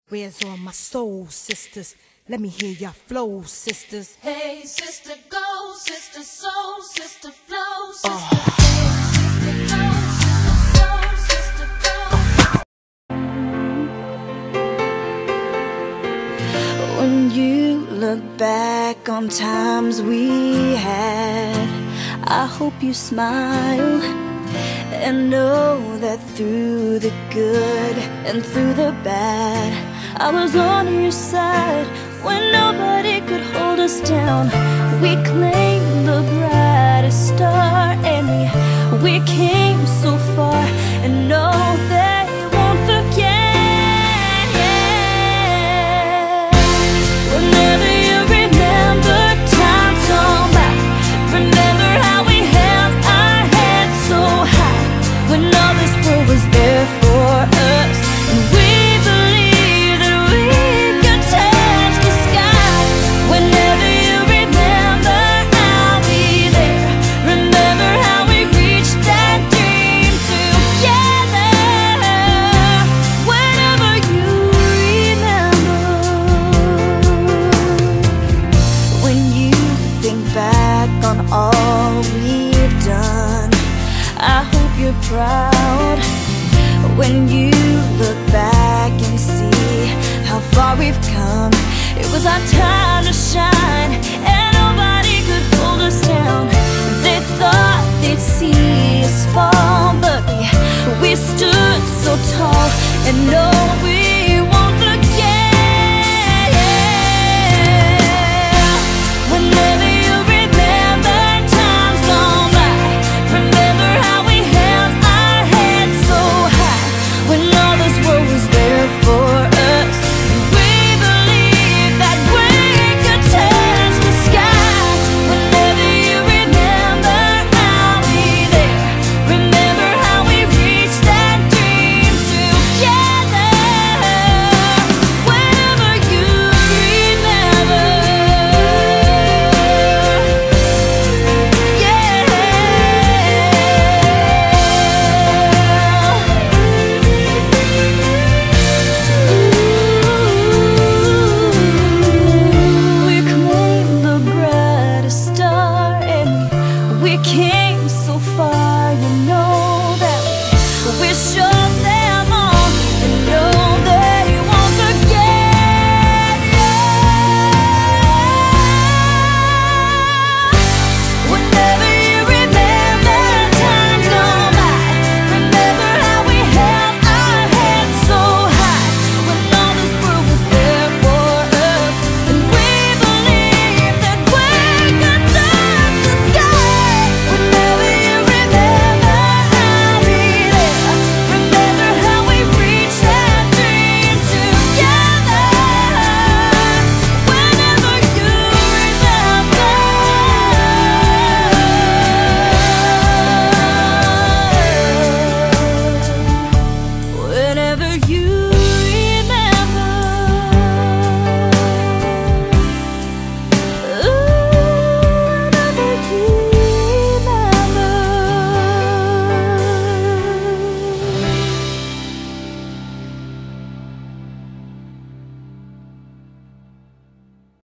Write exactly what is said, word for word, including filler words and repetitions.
Where's all my soul sisters? Let me hear your flow, sisters. Hey, sister, go, sister, soul, sister, flow, sister. Oh. Hey, sister, go, sister, soul, sister, go. When you look back on times we had, I hope you smile and know that through the good and through the bad, I was on your side when nobody could hold us down. We claimed the brightest star and we, we came so far, and no, they won't forget. Whenever you remember times gone by, remember how we held our heads so high when all this world was there for us, and we believed that we could touch the sky. Whenever you remember, I'll be there. Remember how we reached that dream together. Whenever you remember, when you think back on all we've done, I hope you're proud. When you look back and see how far we've come, it was our time to shine, and nobody could hold us down. They thought they'd see us fall, but we, we stood so tall, and no, we